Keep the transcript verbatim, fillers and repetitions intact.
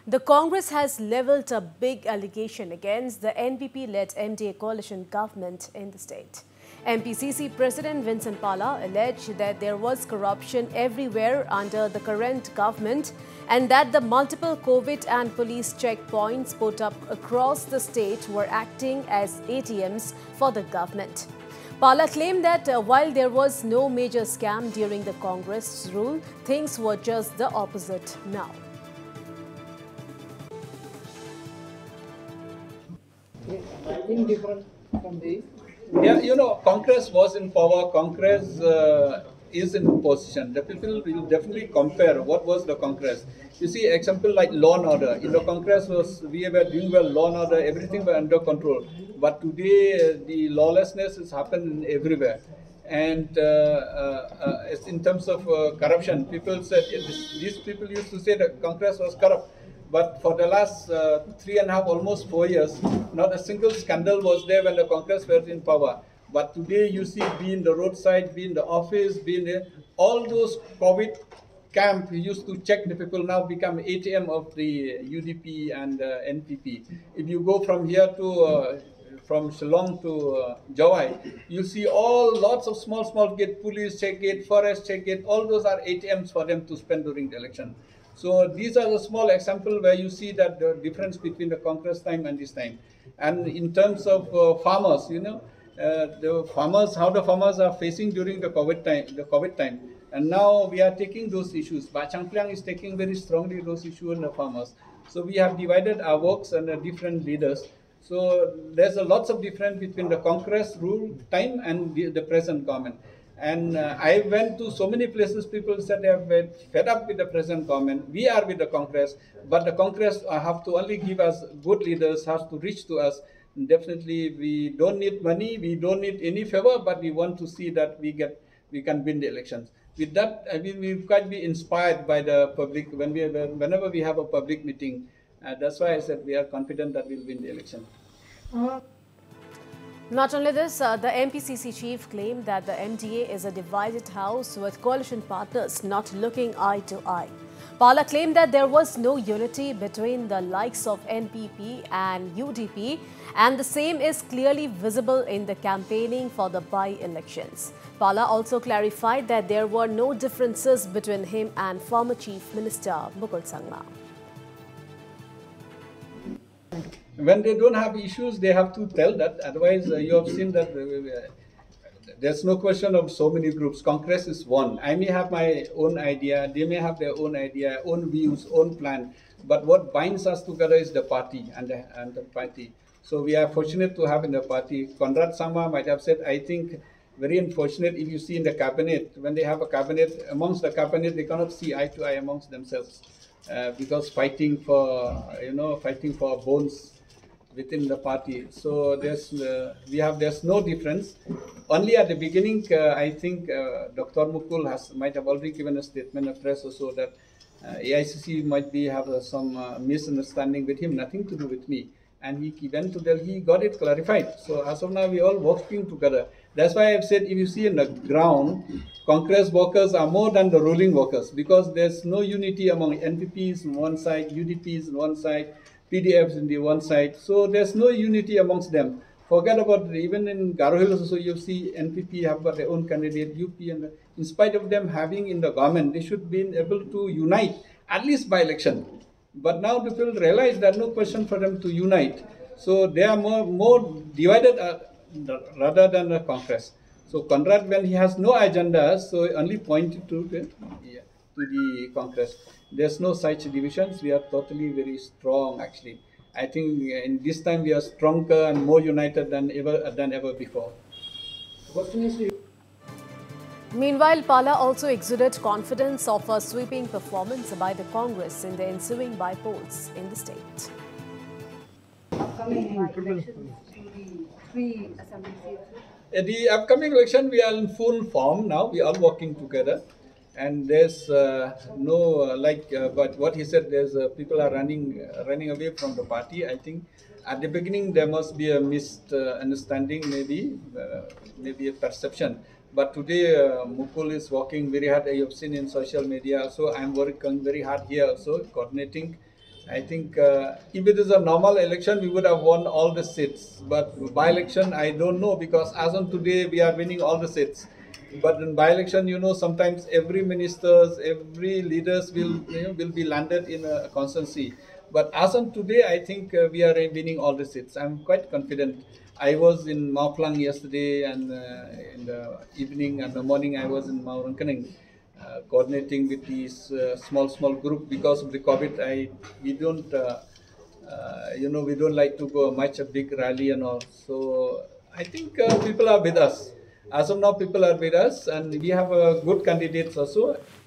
The Congress has levelled a big allegation against the N P P-led M D A coalition government in the state. M P C C President Vincent Pala alleged that there was corruption everywhere under the current government and that the multiple COVID and police checkpoints put up across the state were acting as A T Ms for the government. Pala claimed that uh, while there was no major scam during the Congress rule, things were just the opposite now. Indifferent from the Yeah, you know, Congress was in power, Congress uh, is in position. The people will definitely compare what was the Congress. You see, example like law and order. In the Congress, was we were doing well, law and order, everything were under control. But today, uh, the lawlessness has happened everywhere. And uh, uh, uh, in terms of uh, corruption, people said, these people used to say that Congress was corrupt. But for the last uh, three and a half, almost four years, not a single scandal was there when the Congress was in power. But today you see, be in the roadside, be in the office, be in the, all those COVID camp used to check the people now become A T M of the U D P and uh, N P P. If you go from here to, uh, from Shillong to uh, Jawai, you see all lots of small, small gate, police check gate, forest check gate, all those are A T Ms for them to spend during the election. So these are the small example where you see that the difference between the Congress time and this time. And in terms of uh, farmers, you know, uh, the farmers, how the farmers are facing during the COVID time, the COVID time. And now we are taking those issues. Bachang Pliang is taking very strongly those issues in the farmers. So we have divided our works under different leaders. So there's a lots of difference between the Congress rule time and the, the present government. And uh, I went to so many places, people said they have been fed up with the present government. We are with the Congress, but the Congress have to only give us good leaders, has to reach to us. Definitely, we don't need money, we don't need any favor, but we want to see that we get, we can win the elections. With that, I mean, we quite be inspired by the public when we, whenever we have a public meeting. Uh, that's why I said we are confident that we'll win the election. uh, Not only this, uh, the M P C C chief claimed that the M D A is a divided house with coalition partners not looking eye to eye. Pala claimed that there was no unity between the likes of N P P and U D P, and the same is clearly visible in the campaigning for the by-elections. Pala also clarified that there were no differences between him and former Chief Minister Mukul Sangma. When they don't have issues, they have to tell that. Otherwise, uh, you have seen that uh, there's no question of so many groups. Congress is one. I may have my own idea. They may have their own idea, own views, own plan. But what binds us together is the party and the, and the party. So we are fortunate to have in the party. Conrad Sangma might have said, I think, very unfortunate if you see in the cabinet, when they have a cabinet, amongst the cabinet, they cannot see eye to eye amongst themselves. Uh, because fighting for, you know, fighting for bones within the party. So there's uh, we have there's no difference. Only at the beginning, uh, I think uh, Doctor Mukul has might have already given a statement of press also that uh, A I C C might be have uh, some uh, misunderstanding with him, nothing to do with me. And he, he went to Delhi, got it clarified. So as of now, we all working together. That's why I've said, if you see in the ground, Congress workers are more than the ruling workers because there's no unity among N P Ps on one side, U D Ps on one side, P D Fs in the one side. So there's no unity amongst them. Forget about even in Garo Hills also you see N P P have got their own candidate, U P, and in spite of them having in the government, they should be able to unite at least by election. But now people realize there's no question for them to unite. So they are more, more divided uh, rather than the Congress. So Conrad, when he has no agenda, so only pointed to the, yeah, to the Congress. There's no such divisions. We are totally very strong, actually. I think in this time we are stronger and more united than ever than ever before. question is to Meanwhile, Pala also exuded confidence of a sweeping performance by the Congress in the ensuing by-polls in the state. Upcoming elections to the three assembly seats. At the upcoming election, we are in full form now. We are all working together. And there's uh, no, uh, like, uh, but what he said, there's uh, people are running uh, running away from the party. I think at the beginning there must be a misunderstanding, uh, maybe, uh, maybe a perception. But today uh, Mukul is working very hard. You have seen in social media. So I'm working very hard here also, coordinating I think uh, if it is a normal election, we would have won all the seats. But by-election, I don't know, because as on today, we are winning all the seats. But in by-election, you know, sometimes every ministers, every leaders will you know, will be landed in a constituency. But as on today, I think uh, we are winning all the seats. I'm quite confident. I was in Mauplang yesterday, and uh, in the evening and the morning, I was in Mount Rankaning. Uh, coordinating with these uh, small small group. Because of the COVID, I we don't uh, uh, you know we don't like to go much a big rally and all. So I think uh, people are with us. As of now, people are with us, and we have uh, good candidates also.